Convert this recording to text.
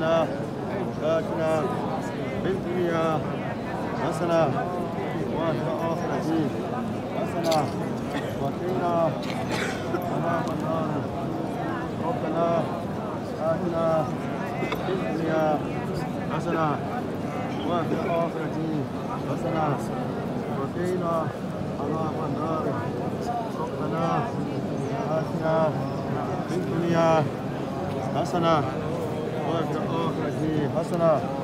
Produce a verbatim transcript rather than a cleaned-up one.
ربنا آتنا في الدنيا حسنة وفي الآخرة حسنة وقنا عذاب النار ربنا آتنا في الدنيا حسنة وفي الآخرة حسنة وقنا عذاب النار ربنا آتنا في الدنيا حسنة وفي الآخرة حسنة